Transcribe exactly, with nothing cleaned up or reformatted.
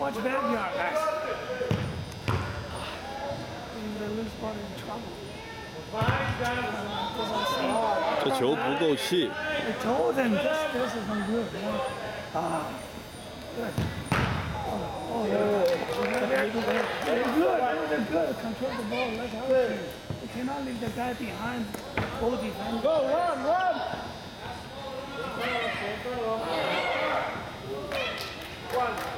much backyard, guys. The loose ball in trouble. 这球不够气。 I told them this, this isn't good. Ah, good. Oh, oh, yeah. They're good. They're good. Control the ball. Let's have it. You cannot leave the guy behind. Go defend. Go, run, run. One.